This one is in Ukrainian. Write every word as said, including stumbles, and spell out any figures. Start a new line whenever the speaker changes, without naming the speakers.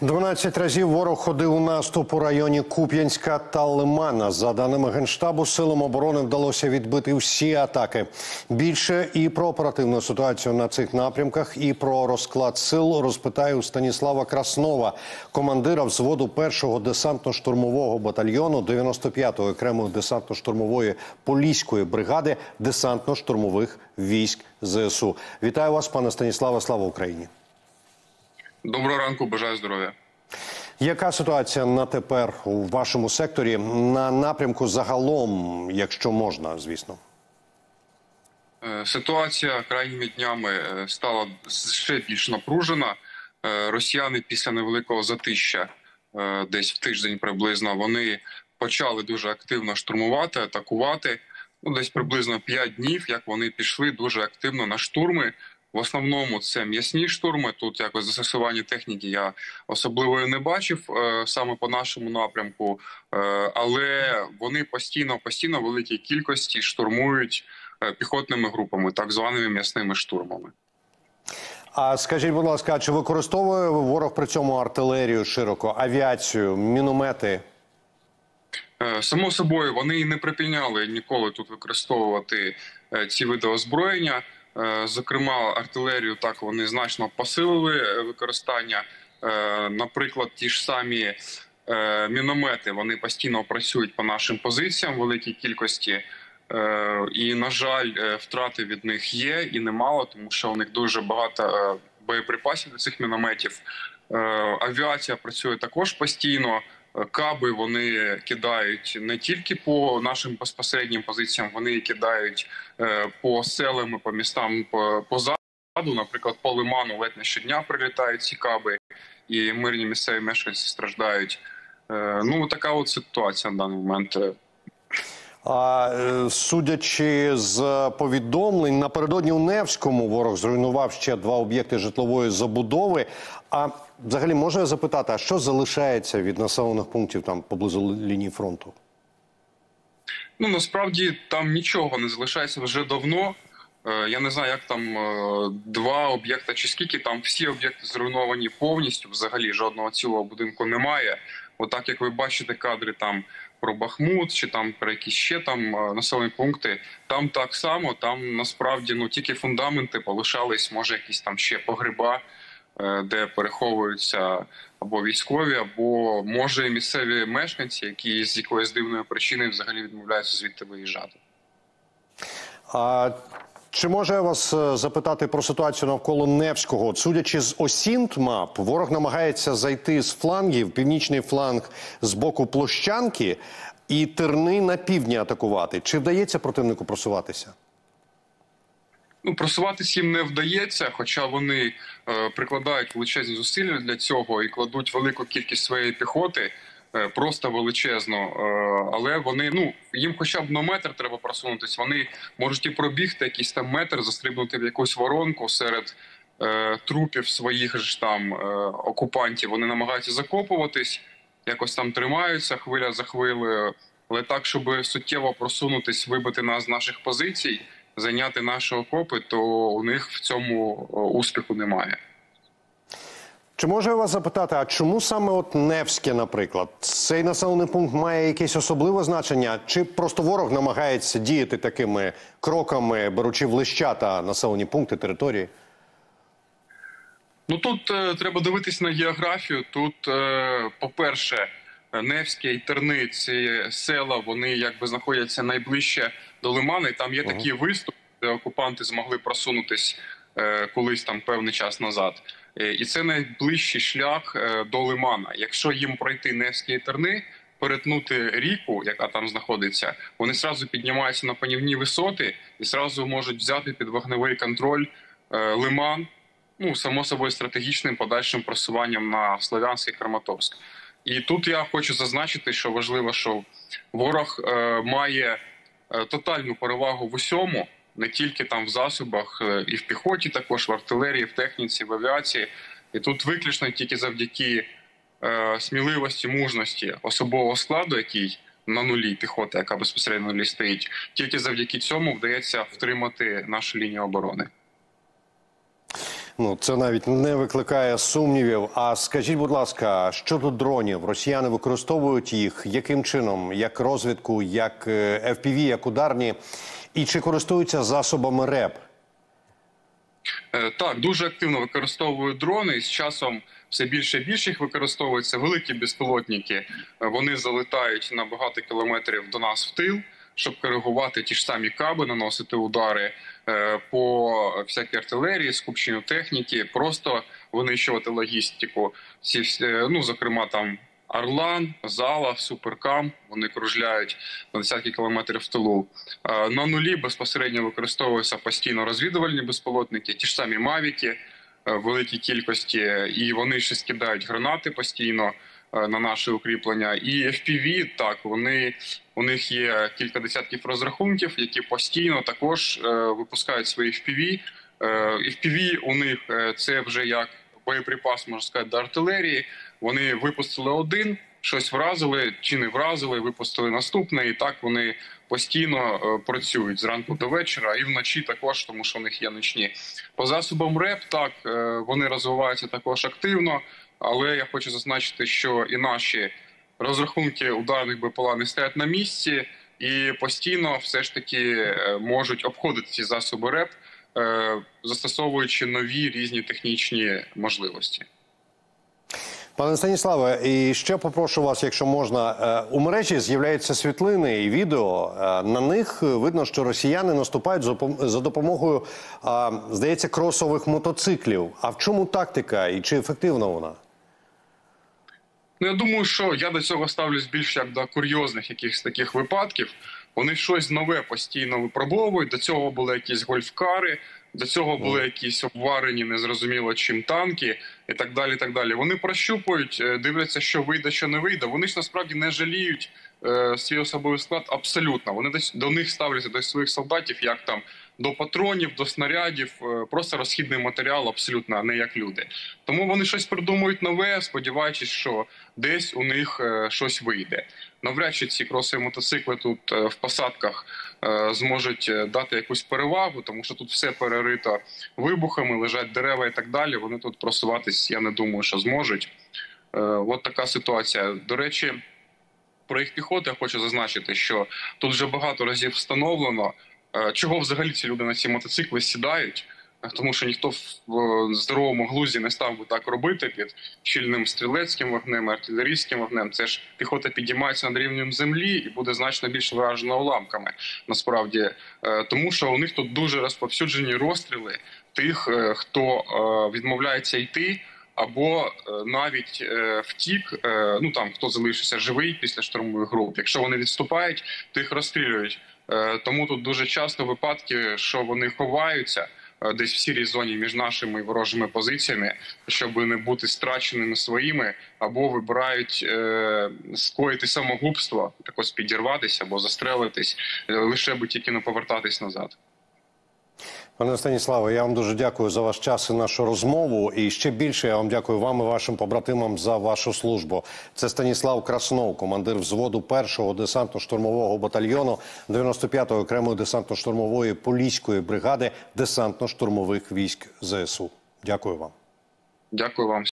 дванадцять разів ворог ходив у наступ у районі Куп'янська та Лимана. За даними Генштабу, силам оборони вдалося відбити всі атаки. Більше і про оперативну ситуацію на цих напрямках, і про розклад сил розпитаю у Станіслава Краснова, командира взводу першого десантно-штурмового батальйону дев'яносто п'ятої окремої десантно-штурмової Поліської бригади десантно-штурмових військ ЗСУ. Вітаю вас, пане Станіславе, слава Україні!
Доброго ранку, бажаю здоров'я.
Яка ситуація на тепер у вашому секторі, на напрямку загалом, якщо можна, звісно?
Ситуація крайніми днями стала ще більш напружена. Росіяни після невеликого затища, десь в тиждень приблизно, вони почали дуже активно штурмувати, атакувати. Ну, десь приблизно п'ять днів, як вони пішли дуже активно на штурми. В основному це м'ясні штурми, тут якось застосування техніки я особливо не бачив саме по нашому напрямку, але вони постійно, постійно в великій кількості штурмують піхотними групами, так званими м'ясними штурмами.
А скажіть, будь ласка, чи використовує ворог при цьому артилерію широко, авіацію, міномети?
Само собою, вони і не припиняли ніколи тут використовувати ці види озброєння. Зокрема, артилерію так вони значно посилили використання. Наприклад, ті ж самі міномети, вони постійно працюють по нашим позиціям в великій кількості. І, на жаль, втрати від них є і немало, тому що у них дуже багато боєприпасів до цих мінометів. Авіація працює також постійно. Каби вони кидають не тільки по нашим безпосереднім позиціям, вони кидають по селам, по містам позаду. Наприклад, по Лиману ледь не щодня прилітають ці каби, і мирні місцеві мешканці страждають. Ну, така от ситуація на даний момент.
А судячи з повідомлень, напередодні у Невському ворог зруйнував ще два об'єкти житлової забудови. А взагалі, можу я запитати, а що залишається від населених пунктів там поблизу лінії фронту?
Ну, насправді, там нічого не залишається вже давно. Я не знаю, як там два об'єкти чи скільки, там всі об'єкти зруйновані повністю, взагалі жодного цілого будинку немає. Отак, як ви бачите кадри там про Бахмут чи там про якісь ще там населені пункти, там так само, там насправді ну тільки фундаменти полишались, може якісь там ще погреба, де переховуються або військові, або може місцеві мешканці, які з якоїсь дивної причини взагалі відмовляються звідти виїжджати.
А чи можу я вас запитати про ситуацію навколо Невського? От, судячи з осінт-мап, ворог намагається зайти з флангів, північний фланг з боку Площанки і Терни на півдні атакувати. Чи вдається противнику просуватися?
Ну, просуватись їм не вдається, хоча вони е, прикладають величезні зусилля для цього і кладуть велику кількість своєї піхоти, е, просто величезно. Е, але вони, ну, їм хоча б на метр треба просунутися, вони можуть і пробігти якийсь там метр, застрибнути в якусь воронку серед е, трупів своїх ж там е, окупантів. Вони намагаються закопуватись, якось там тримаються хвиля за хвилею, але так, щоб суттєво просунутись, вибити нас з наших позицій, зайняти наші окопи, то у них в цьому успіху немає.
Чи можу я вас запитати, а чому саме от Невське, наприклад? Цей населений пункт має якесь особливе значення? Чи просто ворог намагається діяти такими кроками, беручи в лищата населені пункти, території?
Ну тут е, треба дивитись на географію. Тут, е, по-перше, Невське і Терни, ці села, вони якби знаходяться найближче до Лимана, і там є такі виступи, де окупанти змогли просунутись е, колись там певний час назад. Е, і це найближчий шлях е, до Лимана. Якщо їм пройти Невське і Терни, перетнути ріку, яка там знаходиться, вони одразу піднімаються на панівні висоти і одразу можуть взяти під вогневий контроль е, Лиман, ну, само собою стратегічним подальшим просуванням на Слов'янськ і Краматорськ. І тут я хочу зазначити, що важливо, що ворог е, має е, тотальну перевагу в усьому, не тільки там в засобах, е, і в піхоті також, в артилерії, в техніці, в авіації. І тут виключно тільки завдяки е, сміливості, мужності особового складу, який на нулі, піхота, яка безпосередньо на нулі стоїть, тільки завдяки цьому вдається втримати нашу лінію оборони.
Ну, це навіть не викликає сумнівів. А скажіть, будь ласка, щодо дронів, росіяни використовують їх яким чином? Як розвідку, як еф пі ві, як ударні? І чи користуються засобами РЕП?
Так, дуже активно використовують дрони. І з часом все більше і більше їх використовується. Великі безпілотники, вони залетають на багато кілометрів до нас в тил, щоб коригувати ті ж самі каби, наносити удари по всякій артилерії, скупченню техніки, просто винищувати логістику. Ці, ну, зокрема, там Орлан, Зала, Суперкам, вони кружляють на десятки кілометрів в тилу. На нулі безпосередньо використовуються постійно розвідувальні безпілотники, ті ж самі мавіки в великій кількості, і вони ще скидають гранати постійно на наші укріплення. І еф пі ві, так, вони, у них є кілька десятків розрахунків, які постійно також випускають свої еф пі ві. еф пі ві у них це вже як боєприпас, можна сказати, до артилерії. Вони випустили один, щось вразили чи не вразили, випустили наступне, і так вони постійно працюють зранку до вечора і вночі також, тому що у них є ночні. По засобам РЕП, так, вони розвиваються також активно, але я хочу зазначити, що і наші розрахунки ударних бе пе ел а не стоять на місці і постійно все ж таки можуть обходити ці засоби РЕП, застосовуючи нові різні технічні можливості.
Пане Станіславе, і ще попрошу вас, якщо можна, у мережі з'являються світлини і відео. На них видно, що росіяни наступають за допомогою, здається, кросових мотоциклів. А в чому тактика і чи ефективна вона?
Ну, я думаю, що я до цього ставлюсь більш як до курйозних якихось таких випадків. Вони щось нове постійно випробовують. До цього були якісь гольфкари, до цього були якісь обварені, незрозуміло чим танки і так далі. І так далі. Вони прощупують, дивляться, що вийде, що не вийде. Вони ж насправді не жаліють е, свій особовий склад абсолютно. Вони десь до них ставляться, до своїх солдатів, як там до патронів, до снарядів, е, просто розхідний матеріал абсолютно, а не як люди. Тому вони щось придумують нове, сподіваючись, що десь у них е, щось вийде. Навряд чи ці кросові мотоцикли тут е, в посадках е, зможуть дати якусь перевагу, тому що тут все перерито вибухами, лежать дерева і так далі. Вони тут просуватись, я не думаю, що зможуть. Е, от така ситуація. До речі, про їх піхоту я хочу зазначити, що тут вже багато разів встановлено, е, чого взагалі ці люди на ці мотоцикли сідають. Тому що ніхто в здоровому глузді не став би так робити під щільним стрілецьким вогнем, артилерійським вогнем. Це ж піхота підіймається над рівнем землі і буде значно більше вражена уламками, насправді. Тому що у них тут дуже розповсюджені розстріли тих, хто відмовляється йти, або навіть втік, ну там, хто залишився живий після штурмових груп. Якщо вони відступають, то їх розстрілюють. Тому тут дуже часто випадки, що вони ховаються десь в сірій зоні між нашими і ворожими позиціями, щоб не бути страченими своїми, або вибирають е, скоїти самогубство, так ось підірватися або застрелитись, лише би тільки не повертатись назад.
Пане Станіславе, я вам дуже дякую за ваш час і нашу розмову. І ще більше я вам дякую вам і вашим побратимам за вашу службу. Це Станіслав Краснов, командир взводу першого десантно-штурмового батальйону дев'яносто п'ятої окремої десантно-штурмової поліської бригади десантно-штурмових військ зе ес у. Дякую вам.
Дякую вам.